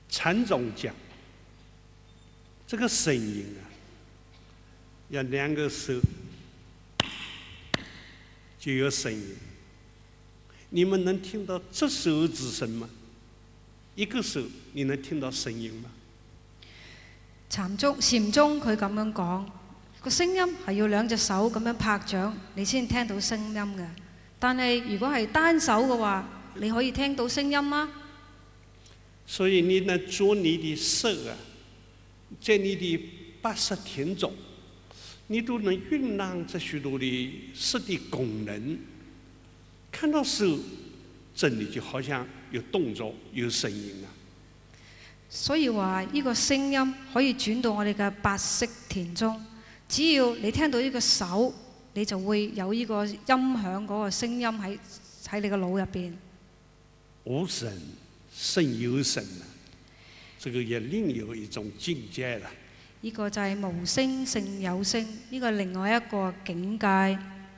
禅宗讲，这个声音啊，要2个手就有声音。你们能听到这手指声吗？1个手你能聽到聲音嗎？ 禪宗佢咁樣講，個聲音係要2隻手咁樣拍掌，你先聽到聲音嘅。但係如果係單手嘅話，你可以聽到聲音嗎？ 所以你能做你的手啊，在你的80天中，你都能蘊藏這許多的實的功能。看到手，真理就好像有動作、有聲音啊。 所以話呢個聲音可以轉到我哋嘅白色田中，只要你聽到呢個手，你就會有呢個音響嗰個聲音喺你嘅腦入邊。 無聲勝有聲啊！這個也另有一種境界啦。 呢個就係無聲勝有聲，呢個另外一個境界。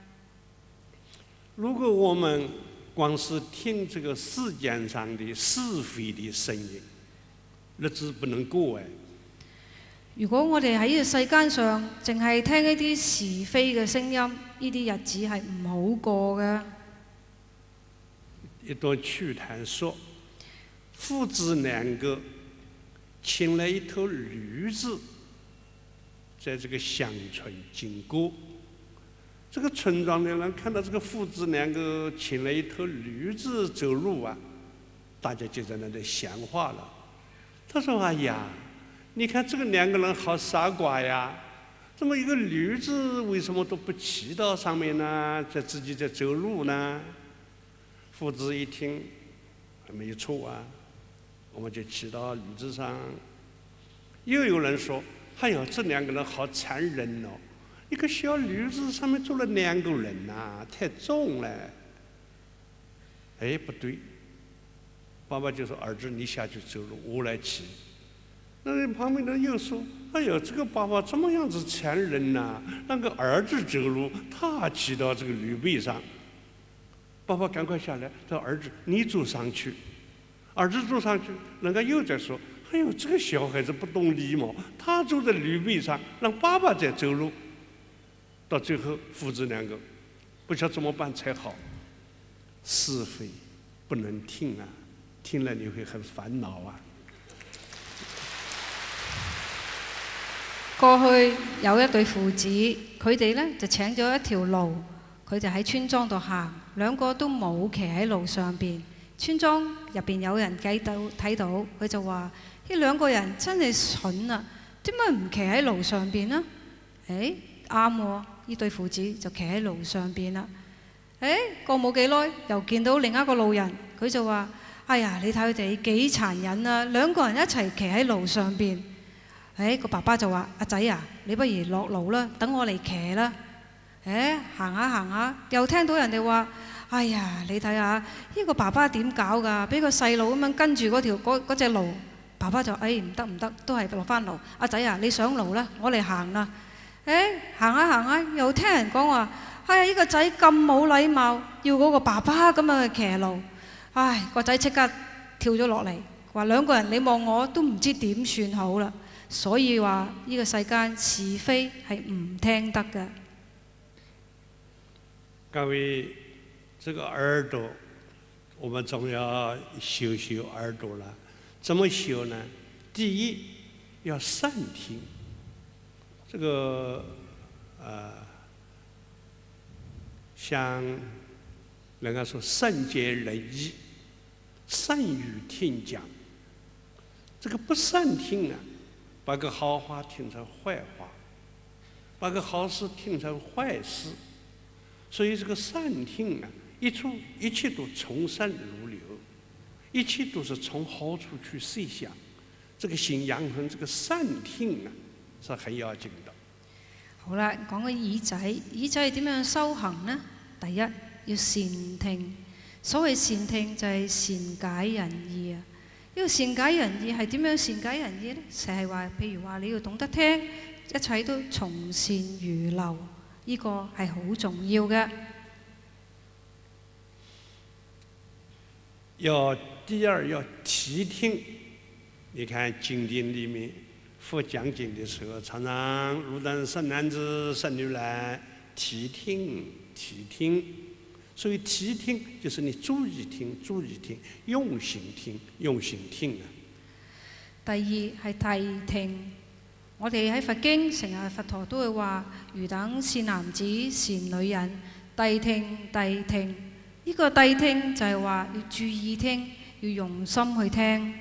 如果我們光是聽這個世間上的是非的聲音，日子不能過哎。 如果我哋喺呢個世間上淨係聽一啲是非嘅聲音，呢啲日子係唔好過嘅。 一段趣談說，父子2個牽了一頭驢子，在這個鄉村經過。這個村莊的人看到這個父子2個牽了一頭驢子走路啊，大家就在那裡閒話了。他說：“哎呀，你看這個2個人好傻瓜呀！這麼一個驢子為什麼都不騎到上面呢？自己在走路呢？”父子一聽，沒有錯啊，我們就騎到驢子上。又有人說：“哎呀，這2個人好殘忍哦！一個小驢子上面坐了2個人啊，太重了。”哎，不對，爸爸就說：“兒子，你下去走路，我來騎。”那旁邊的又說：“哎呀，這個爸爸怎麼樣子殘忍啊？讓個兒子走路，他騎到這個驢背上。”爸爸趕快下來，說：“兒子，你坐上去。”兒子坐上去，人家又在說：“哎呦，這個小孩子不懂禮貌，他坐在驢背上，讓爸爸在走路。”到最後，父子2個不曉得怎麼辦才好。是非不能聽啊，聽了你會很煩惱啊。 過去有一對父子，佢哋呢就請咗一條驢，佢就喺村莊度行，2個都冇騎喺驢上邊。村莊入邊有人睇到，佢就話：呢2個人真係蠢啊！點解唔騎喺驢上邊呢？誒，啱喎，呢對父子就騎喺驢上邊啦。誒，過冇幾耐，又見到另一個路人，佢就話：哎呀，你睇佢哋幾殘忍啊！2個人一齊騎喺驢上邊。誒，個爸爸就話：阿仔啊，你不如落驢啦，等我嚟騎啦。誒，行下行下，又聽到人哋話：哎呀，你睇下呢個爸爸點搞㗎？俾個細路咁樣跟住嗰隻驢，爸爸就：唔得唔得，都係落翻驢。阿仔啊，你上驢啦，我嚟行啦。誒，行下行下，又聽人講話：哎呀，呢個仔咁冇禮貌，要嗰個爸爸咁樣去騎驢。唉，個仔即刻跳咗落嚟，話2個人你望我都唔知點算好啦。所以話呢個世間是非係唔聽得嘅。 各位，這個耳朵，我們總要修耳朵了。怎麼修呢？第一，要善聽。這個像人家說善解人意，善於聽講。這個不善聽啊，把個好話聽成壞話，把個好事聽成壞事。所以這個善聽啊，一切都從善如流，一切都是從好處去設想。這個心養成這個善聽啊，是很要緊的。 好啦，講個耳仔，耳仔係點樣修行呢？第一要善聽，所謂善聽就係善解人意啊。呢個善解人意係點樣善解人意呢？就係話，譬如話你要懂得聽，一切都從善如流，呢個係好重要嘅。 第二要體聽， 你看经典里面，佛讲经的时候，常常汝等善男子、善女人，谛听，谛听。所以谛听就是你注意聽，注意聽，用心聽，用心聽啊。 第二係諦聽。我哋喺佛經成日佛陀都會話：汝等善男子、善女人，諦聽，諦聽。呢個諦聽就係話要注意聽，要用心去聽。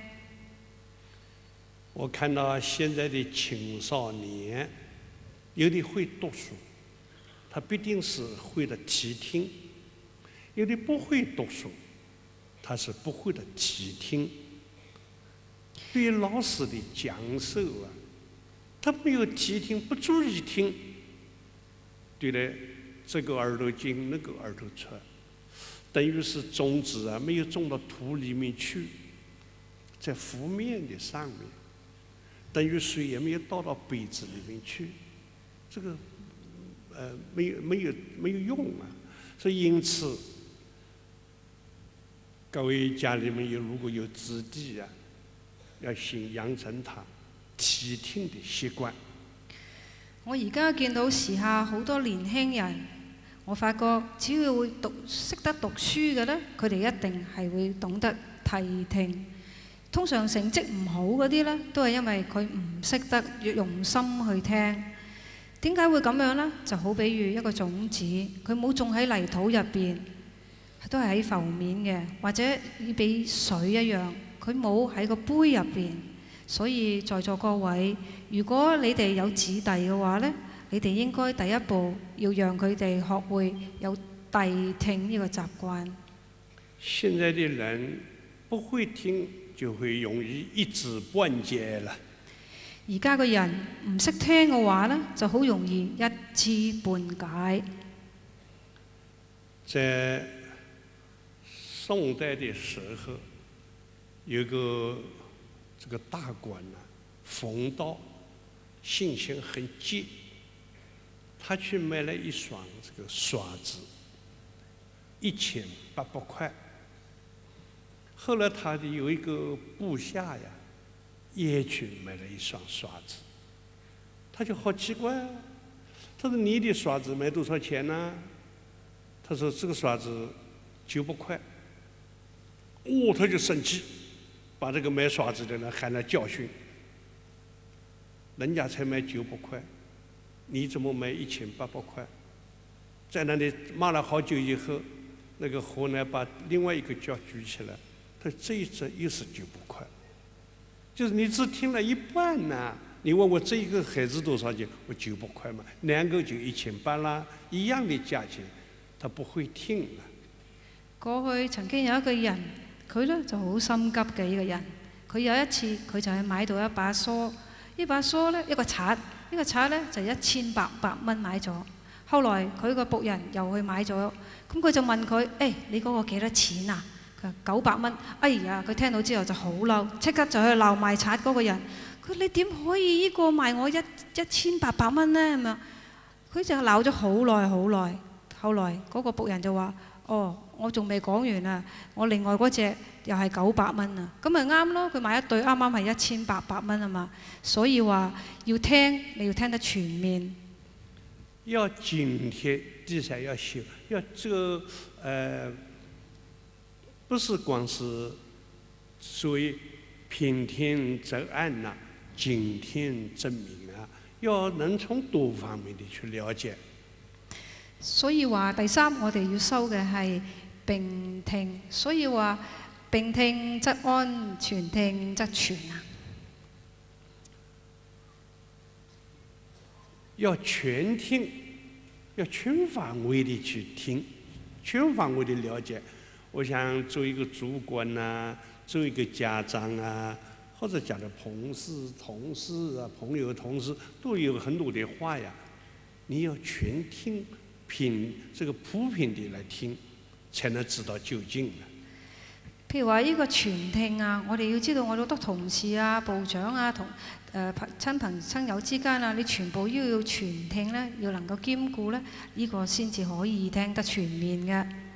我看到現在的青少年，有的會讀書，他必定是會的諦聽；有的不會讀書，他是不會的諦聽。對於老師的講授啊，他沒有諦聽，不注意聽，對了，這個耳朵進，那個耳朵出，等於是種子啊，沒有種到土裡面去，在湖面的上面。等於水也沒有倒到杯子裡面去，這個沒有用啊。所以因此，各位家裡面如果有子弟啊，要先養成他諦聽的習慣。 我而家見到時下好多年輕人，我發覺只要會識得讀書嘅呢，佢哋一定係會懂得諦聽。通常成績唔好嗰啲呢，都係因為佢唔識得用心去聽。點解會咁樣呢？就好比如一個種子，佢冇種喺泥土入邊，都係喺浮面嘅，或者比水一樣，佢冇喺個杯入邊。所以在座各位，如果你哋有子弟嘅話呢，你哋應該第一步要讓佢哋學會有諦聽呢個習慣。 現在的人不會聽，就會容易一知半解了。 而家個人唔識聽嘅話呢，就好容易一知半解。 在宋代的時候，有個這個大官啊，馮道，性情很急，他去買了一雙這個刷子，1800塊。後來他的有一個部下呀，也去買了一雙刷子，他就好奇怪啊，他說你的刷子賣多少錢呢？他說這個刷子900塊。哦，他就生氣，把這個賣刷子的人喊來教訓。人家才賣900塊，你怎麼賣1800塊？在那裡罵了好久以後，那個河南把另外一個腳舉起來。他這一隻又是900塊，就是你只聽了一半呢。你問我這一個孩子多少錢？我900塊嘛，2個就1800啦，一樣的價錢，他不會聽啊。 過去曾經有一個人，佢呢就好心急嘅一個人。佢有一次佢就去買到一把梳，呢把梳呢一個刷，呢個刷呢就1800蚊買咗。後來佢個僕人又去買咗，咁佢就問佢：你嗰個幾多錢啊？900蚊。哎呀！佢聽到之後就好嬲，即刻就去鬧賣刷嗰個人。佢你點可以呢個賣我1800蚊呢？咁樣佢就鬧咗好耐好耐。後來嗰個僕人就話：我仲未講完啊！我另外嗰隻又係900蚊啊！咁咪啱咯，佢買一對啱啱係1800蚊啊嘛。所以話要聽，你要聽得全面。 要警惕，第三要修，要這個不是光是所謂平聽則暗呐，警聽則明啊，要能從多方面的去了解。 所以話第三，我哋要修嘅係並聽。所以話並聽則安，全聽則全啊。 要全聽，要全範圍的去聽，全範圍的了解。我想做一個主管啊，做一個家長啊，或者講的同事啊，朋友同事都有很多的話呀，你要全聽，這個普遍的來聽，才能知道究竟啊。 譬如話呢個全聽啊，我哋要知道我哋好多同事啊、部長啊、同親朋親友之間啊，你全部要全聽呢，要能夠兼顧呢，呢個先至可以聽得全面嘅。